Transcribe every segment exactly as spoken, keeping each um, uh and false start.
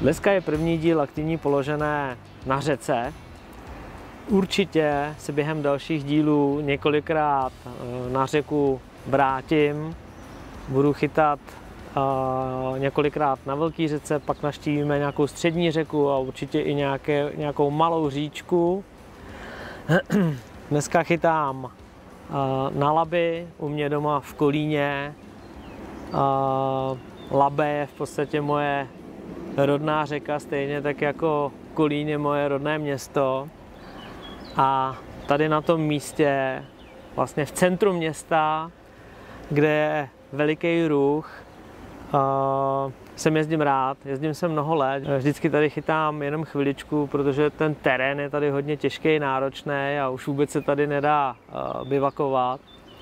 Dneska je první díl aktivní položené na řece. Určitě se během dalších dílů několikrát na řeku vrátím. Budu chytat uh, několikrát na velké řece, pak navštívíme nějakou střední řeku a určitě i nějaké, nějakou malou říčku. Dneska chytám uh, na Labi, u mě doma v Kolíně. Uh, Labe je v podstatě moje rodná řeka, stejně tak jako Kolín je moje rodné město. A tady na tom místě, vlastně v centru města, kde je veliký ruch, uh, sem jezdím rád, jezdím sem mnoho let. Vždycky tady chytám jenom chviličku, protože ten terén je tady hodně těžký, náročný a už vůbec se tady nedá uh, bivakovat.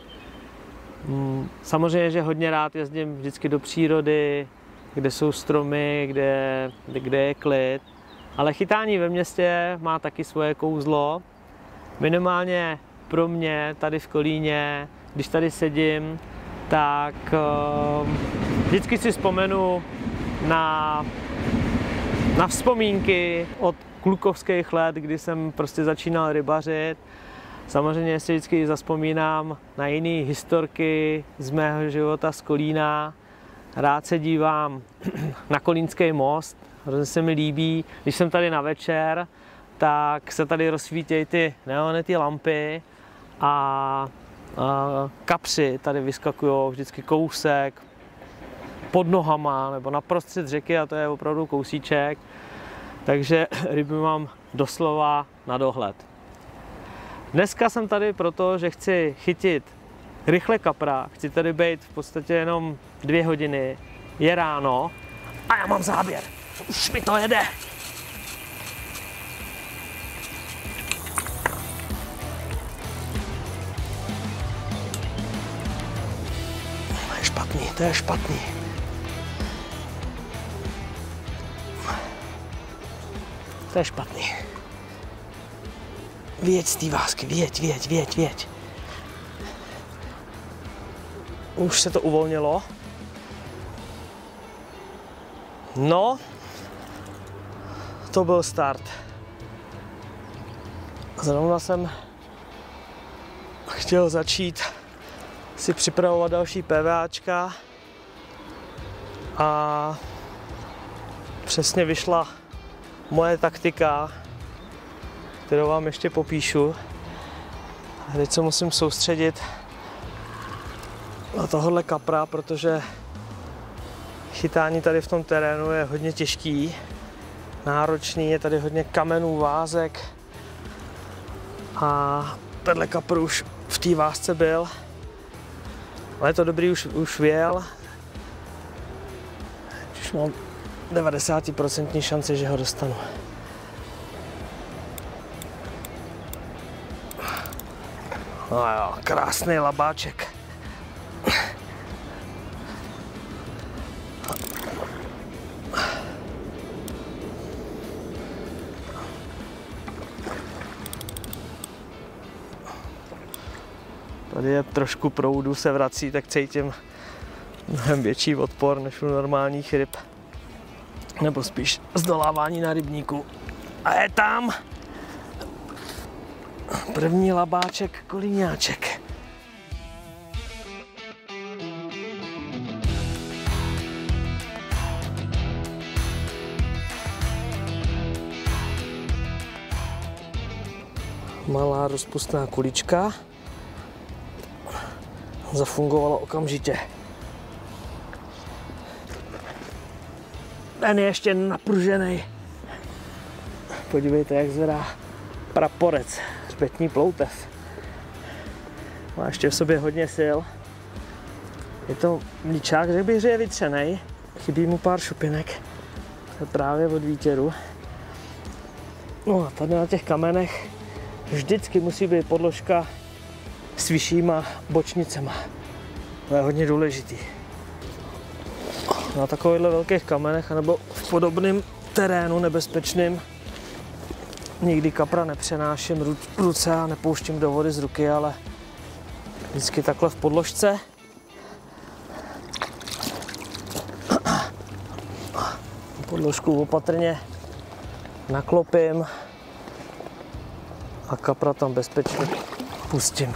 Um, samozřejmě, že hodně rád jezdím vždycky do přírody, kde jsou stromy, kde, kde je klid. Ale chytání ve městě má taky svoje kouzlo. Minimálně pro mě tady v Kolíně, když tady sedím, tak uh, vždycky si vzpomenu na, na vzpomínky od klukovských let, kdy jsem prostě začínal rybařit. Samozřejmě si vždycky zavzpomínám na jiné historky z mého života z Kolína. Rád se dívám na Kolínský most, hrozně se mi líbí, když jsem tady na večer, tak se tady rozsvítějí ty neony, ty lampy a, a kapři tady vyskakují vždycky kousek pod nohama nebo naprostřed řeky a to je opravdu kousíček, takže ryby mám doslova na dohled. Dneska jsem tady proto, že chci chytit rychle kapra, chci tady být v podstatě jenom dvě hodiny, je ráno a já mám záběr, už mi to jede. To je špatný, to je špatný. To je špatný. Věď z té vásky, věď, věď, věď, věď. Už se to uvolnilo. No, to byl start. Zrovna jsem chtěl začít si připravovat další PVAčka a přesně vyšla moje taktika, kterou vám ještě popíšu. A teď se musím soustředit na tohohle kapra, protože chytání tady v tom terénu je hodně těžký, náročný, je tady hodně kamenů, vázek a tenhle kapr už v té vázce byl, ale je to dobrý, už, už věl, už mám devadesát procent šanci, že ho dostanu. No jo, krásný labáček. Tady je trošku proudu, se vrací, tak cítím mnohem větší odpor než u normálních ryb. Nebo spíš zdolávání na rybníku. A je tam první labáček, kolíňáček. Malá rozpustná kulička. Zafungovalo okamžitě. Ten je ještě napružený. Podívejte, jak zvedá praporec, hřbetní ploutev. Má ještě v sobě hodně sil. Je to mlíčák, řekl bych, že je vytřenej. Chybí mu pár šupinek. To je právě od výtěru. No a tady na těch kamenech vždycky musí být podložka s vyššíma bočnicema. To je hodně důležitý. Na takovýchhle velkých kamenech nebo v podobném terénu nebezpečným nikdy kapra nepřenáším ruce a nepouštím do vody z ruky, ale vždycky takhle v podložce. Podložku opatrně naklopím a kapra tam bezpečně pustím.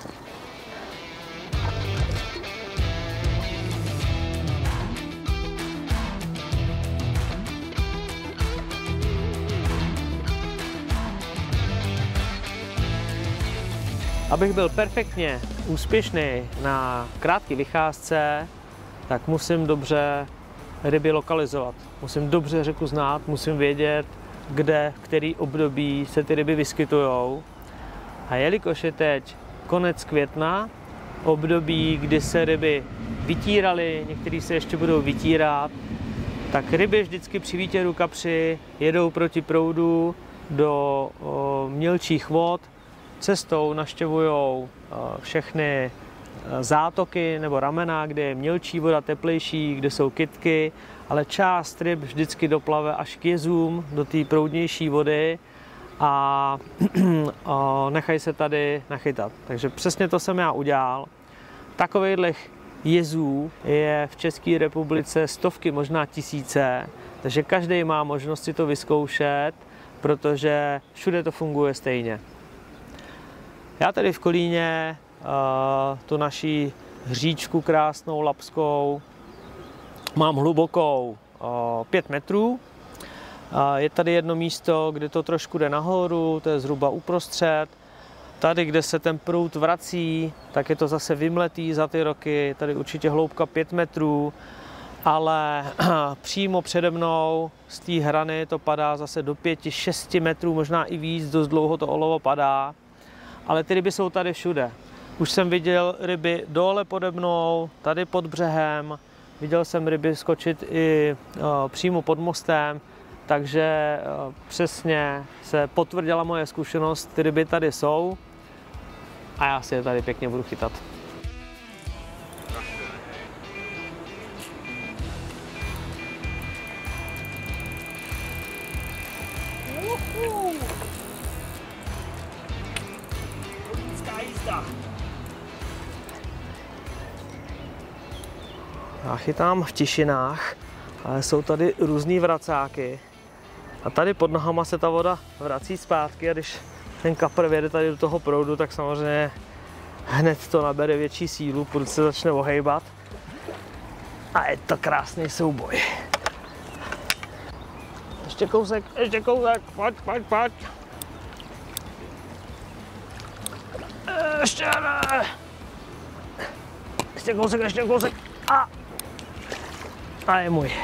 Abych byl perfektně úspěšný na krátké vycházce, tak musím dobře ryby lokalizovat. Musím dobře řeku znát, musím vědět, kde, v který období se ty ryby vyskytují. A jelikož je teď konec května, období, kdy se ryby vytíraly, některý se ještě budou vytírat, tak ryby vždycky při výtěru kapři jedou proti proudu do o, mělčích vod, cestou navštěvují všechny zátoky nebo ramena, kde je mělčí voda, teplejší, kde jsou kytky, ale část ryb vždycky doplave až k jezům do té proudnější vody a, a nechají se tady nachytat. Takže přesně to jsem já udělal. Takovýchhle jezů je v České republice stovky, možná tisíce, takže každý má možnost si to vyzkoušet, protože všude to funguje stejně. Já tady v Kolíně uh, tu naší hříčku krásnou lapskou mám hlubokou uh, pět metrů. Uh, je tady jedno místo, kde to trošku jde nahoru, to je zhruba uprostřed. Tady, kde se ten proud vrací, tak je to zase vymletý za ty roky. Tady určitě hloubka pět metrů, ale přímo přede mnou z té hrany to padá zase do pěti šesti metrů, možná i víc, dost dlouho to olovo padá. Ale ty ryby jsou tady všude. Už jsem viděl ryby dole pode mnou, tady pod břehem, viděl jsem ryby skočit i uh, přímo pod mostem, takže uh, přesně se potvrdila moje zkušenost, ty ryby tady jsou a já si je tady pěkně budu chytat. Já chytám v tišinách, ale jsou tady různý vracáky. A tady pod nohama se ta voda vrací zpátky a když ten kapr vjede tady do toho proudu, tak samozřejmě hned to nabere větší sílu, proud se začne ohejbat. A je to krásný souboj. Ještě kousek, ještě kousek, pojď, pojď, pojď. Ještě ne. Ještě kousek, ještě kousek. A, a je můj.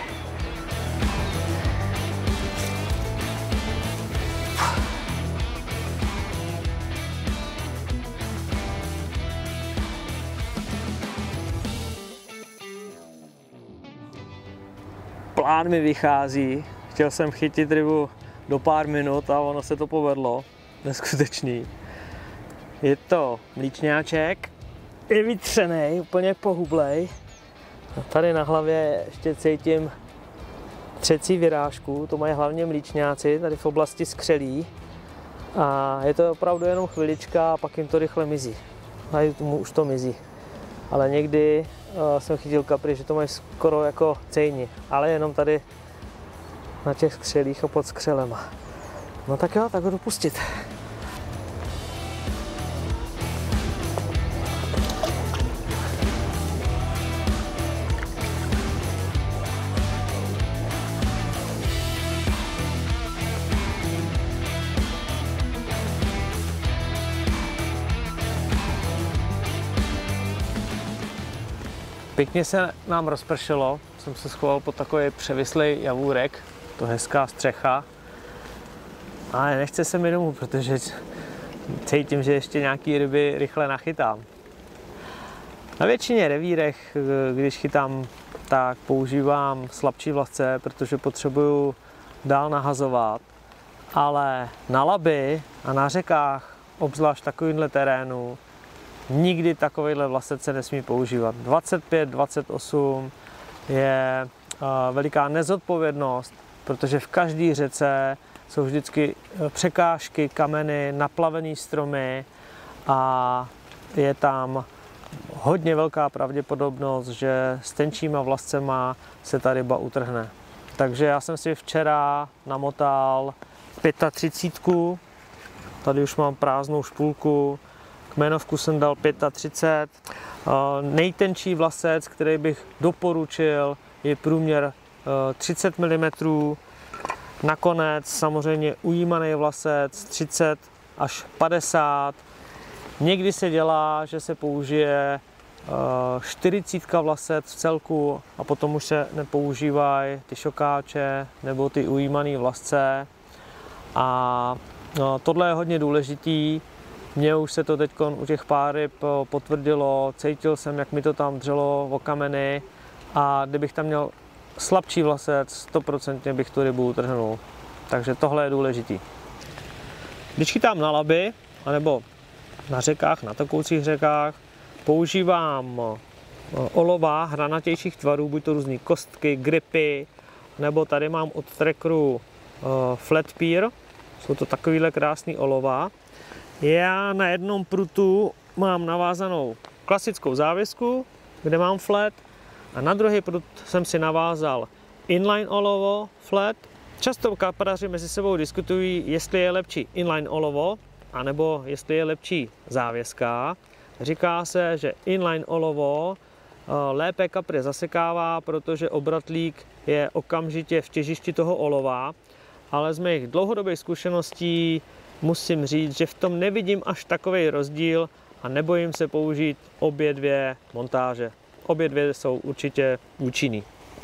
Plán mi vychází. Chtěl jsem chytit rybu do pár minut a ono se to povedlo. Neskutečný. Je to mlíčňáček. Je vytřený, úplně pohublej. A tady na hlavě ještě cítím třecí vyrážku, to mají hlavně mlíčňáci, tady v oblasti skřelí. A je to opravdu jenom chvilička a pak jim to rychle mizí. A už to mizí. Ale někdy uh, jsem chytil kapry, že to mají skoro jako cejni, ale jenom tady na těch skřelích a pod skřelema. No tak jo, tak ho dopustit. Pěkně se nám rozpršelo, jsem se schoval pod takový převislý javůrek, to hezká střecha. Ale nechce se mi domů, protože cítím, že ještě nějaký ryby rychle nachytám. Na většině revírech, když chytám, tak používám slabší vlasce, protože potřebuju dál nahazovat. Ale na Labi a na řekách, obzvlášť takovýmhle terénu, nikdy takovýhle vlasec se nesmí používat. dvacet pět dvacet osm je veliká nezodpovědnost, protože v každé řece jsou vždycky překážky, kameny, naplavené stromy a je tam hodně velká pravděpodobnost, že s tenčíma vlascema se ta ryba utrhne. Takže já jsem si včera namotal třicet pět. Tady už mám prázdnou špulku. Kmenovku jsem dal třicet pět. Nejtenčí vlasec, který bych doporučil, je průměr třicet milimetrů. Nakonec samozřejmě ujímaný vlasec třicet až padesát. Někdy se dělá, že se použije čtyřicet vlasec v celku a potom už se nepoužívají ty šokáče nebo ty ujímaný vlasce. A no, tohle je hodně důležitý. Mně už se to teď u těch pár ryb potvrdilo, cítil jsem, jak mi to tam dřelo o kameny a kdybych tam měl slabší vlasec, stoprocentně bych tu rybu utrhnul. Takže tohle je důležitý. Když chytám na laby, anebo na řekách, na tekoucích řekách, používám olova hranatějších tvarů, buď to různé kostky, gripy, nebo tady mám od Trackeru Flat Pier, jsou to takovýhle krásný olova. Já na jednom prutu mám navázanou klasickou závěsku, kde mám flat, a na druhý prut jsem si navázal inline olovo flat. Často kapadaři mezi sebou diskutují, jestli je lepší inline olovo, anebo jestli je lepší závěska. Říká se, že inline olovo lépe kapry zasekává, protože obratlík je okamžitě v těžišti toho olova, ale z mých dlouhodobých zkušeností musím říct, že v tom nevidím až takový rozdíl a nebojím se použít obě dvě montáže. Obě dvě jsou určitě účinný.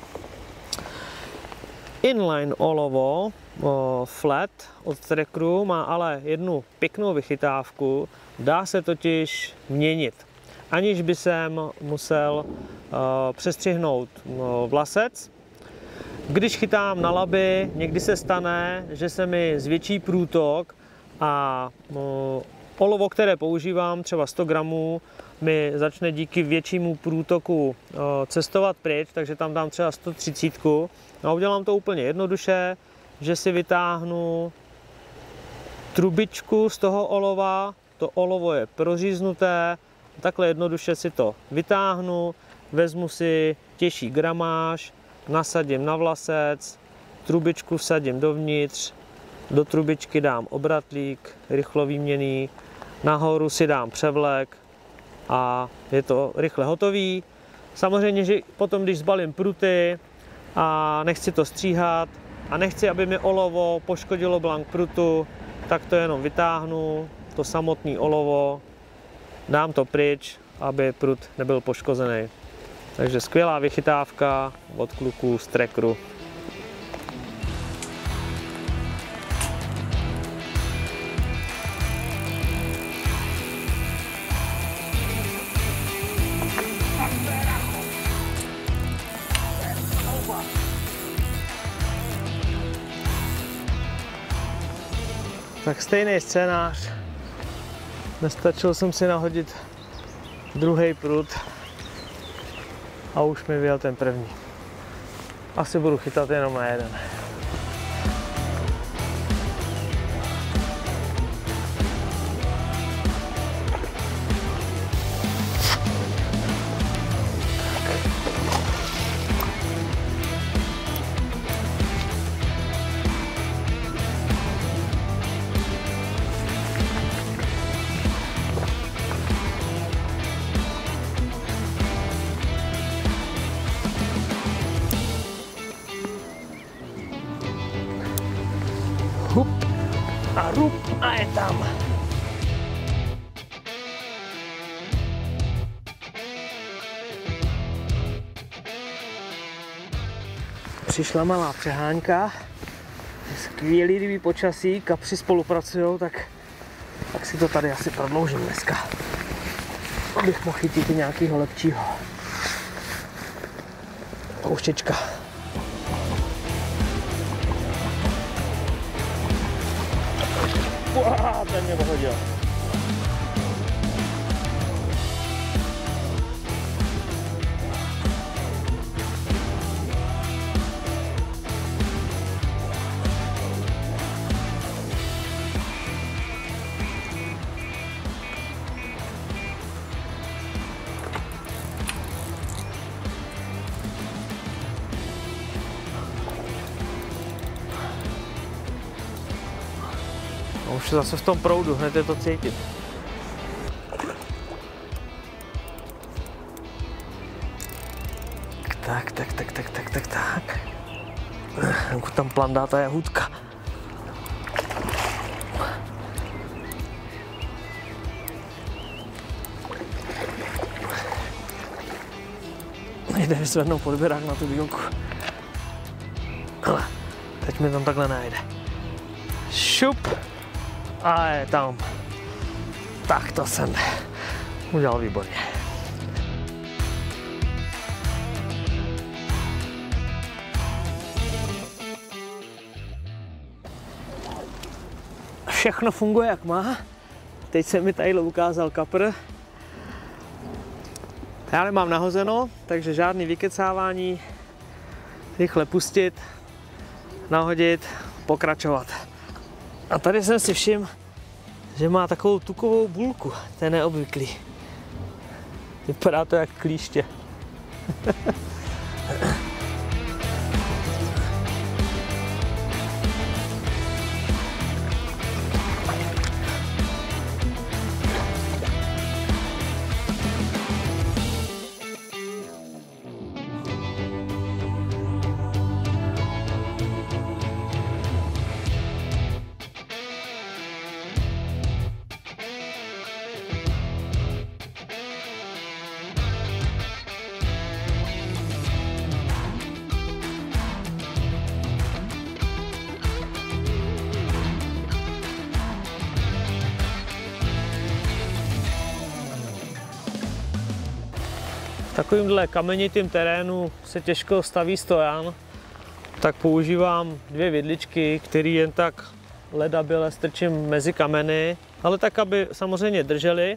Inline olovo o, flat od Trackeru má ale jednu pěknou vychytávku, dá se totiž měnit, aniž by jsem musel o, přestřihnout o, vlasec. Když chytám na laby, někdy se stane, že se mi zvětší průtok a o, olovo, které používám, třeba sto gramů, mi začne díky většímu průtoku o, cestovat pryč, takže tam dám třeba sto třicet. No a udělám to úplně jednoduše, že si vytáhnu trubičku z toho olova, to olovo je proříznuté, takhle jednoduše si to vytáhnu, vezmu si těžší gramáž, nasadím na vlasec, trubičku vsadím dovnitř, do trubičky dám obratlík, rychlovýměnný, nahoru si dám převlek a je to rychle hotový. Samozřejmě, že potom, když zbalím pruty a nechci to stříhat a nechci, aby mi olovo poškodilo blank prutu, tak to jenom vytáhnu, to samotné olovo, dám to pryč, aby prut nebyl poškozený. Takže skvělá vychytávka od kluků z Trackeru. Tak stejný scénář. Nestačil jsem si nahodit druhý prut a už mi vyjel ten první. Asi budu chytat jenom na jeden. Hup a rup a je tam. Přišla malá přehánka. Skvělý, kdyby počasí, kapři spolupracují, tak, tak si to tady asi prodloužím dneska. Abych mohl chytit i nějakého lepšího. Pouštěčka. Uá, ten mě pohodil. už zase v tom proudu, hned je to cítit. Tak, tak, tak, tak, tak, tak, tak. Tam plandá ta jahůdka. Nejde vyzvednout podběrák na tu dílku. Ale teď mi tam takhle najde. Šup. A je tam. Tak to jsem udělal výborně. Všechno funguje jak má. Teď se mi tady ukázal kapr. Já nemám nahozeno, takže žádný vykecávání. Rychle pustit, nahodit, pokračovat. A tady jsem si všiml, že má takovou tukovou bulku. To je neobvyklý. Vypadá to jak klíště. V takovýmhle kamenitým terénu se těžko staví stojan, tak používám dvě vidličky, které jen tak ledabyle strčím mezi kameny, ale tak, aby samozřejmě držely.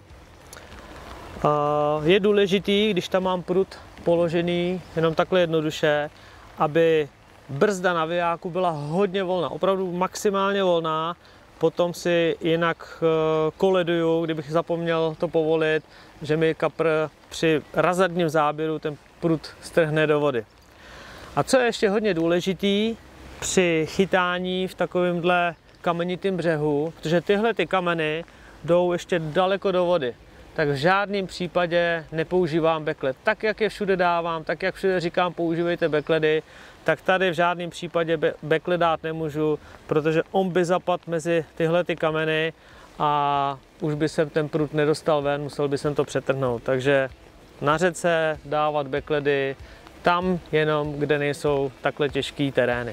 Je důležitý, když tam mám prut položený jenom takhle jednoduše, aby brzda na vijáku byla hodně volná, opravdu maximálně volná. Potom si jinak koleduju, kdybych zapomněl to povolit, že mi kapr při razantním záběru ten prut strhne do vody. A co je ještě hodně důležitý při chytání v takovémhle kamenitém břehu, protože tyhle ty kameny jdou ještě daleko do vody, tak v žádném případě nepoužívám bekled. Tak, jak je všude dávám, tak, jak všude říkám, používejte bekledy, tak tady v žádném případě bekled dát nemůžu, protože on by zapadl mezi tyhle ty kameny a už by jsem ten prut nedostal ven, musel by jsem to přetrhnout. Takže na řece dávat bekledy tam jenom, kde nejsou takhle těžké terény.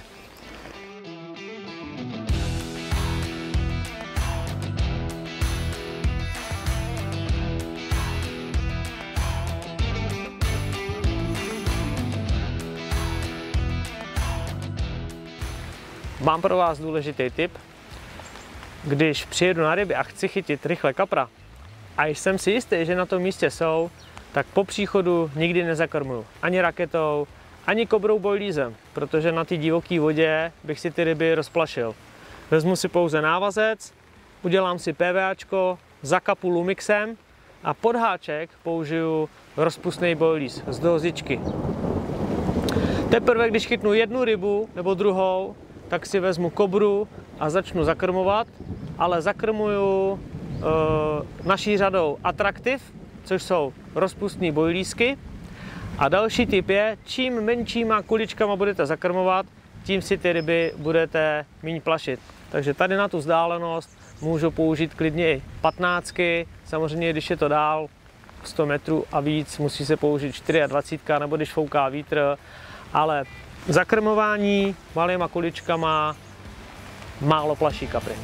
Mám pro vás důležitý tip. Když přijedu na ryby a chci chytit rychle kapra a jsem si jistý, že na tom místě jsou, tak po příchodu nikdy nezakrmuju. Ani raketou, ani kobrou boilízem, protože na té divoké vodě bych si ty ryby rozplašil. Vezmu si pouze návazec, udělám si PVAčko, zakapu Lumixem a pod háček použiju rozpustný boilíz z dozičky. Teprve, když chytnu jednu rybu nebo druhou, tak si vezmu kobru a začnu zakrmovat, ale zakrmuju e, naší řadou Attractive, což jsou rozpustné boilízky. A další tip je, čím menšíma kuličkama budete zakrmovat, tím si ty ryby budete méně plašit. Takže tady na tu vzdálenost můžu použít klidně i patnáctky, samozřejmě když je to dál sto metrů a víc, musí se použít dvacet čtyři nebo když fouká vítr, ale zakrmování malýma kuličkama málo plaší kapry.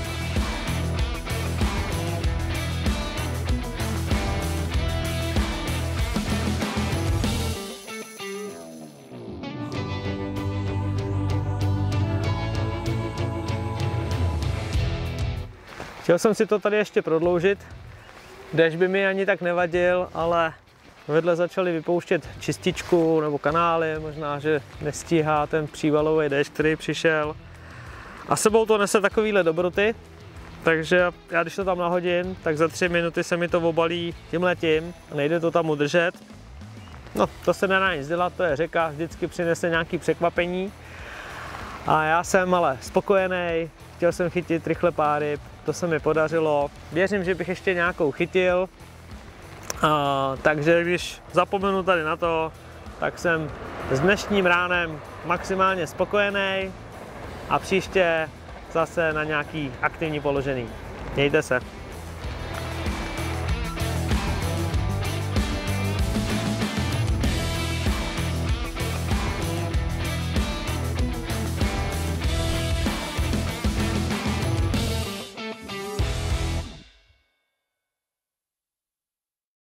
Chtěl jsem si to tady ještě prodloužit, déšť by mi ani tak nevadil, ale vedle začali vypouštět čističku nebo kanály, možná, že nestíhá ten přívalový déšť, který přišel. A sebou to nese takovýhle dobroty, takže já když to tam nahodím, tak za tři minuty se mi to obalí tímhletím a nejde to tam udržet. No, to se nedá nic dělat, to je řeka, vždycky přinese nějaké překvapení. A já jsem ale spokojený, chtěl chtěl jsem chytit rychle pár ryb, to se mi podařilo. Věřím, že bych ještě nějakou chytil, a, takže když zapomenu tady na to, tak jsem s dnešním ránem maximálně spokojený a příště zase na nějaký aktivní položený. Mějte se.